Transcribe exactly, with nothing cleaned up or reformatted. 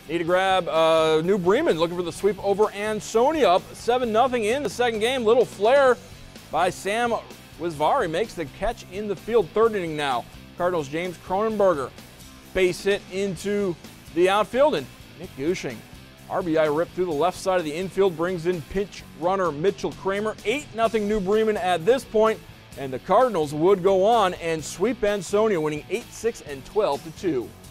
Need to grab uh, New Bremen looking for the sweep over Ansonia, up seven nothing in the second game. Little flare by Sam Wisvari makes the catch in the field. Third inning now. Cardinals' James Cronenberger base hit into the outfield, and Nick Gushing, R B I rip through the left side of the infield, brings in pinch runner Mitchell Kramer. eight nothing New Bremen at this point, and the Cardinals would go on and sweep Ansonia, winning eight six and twelve to two.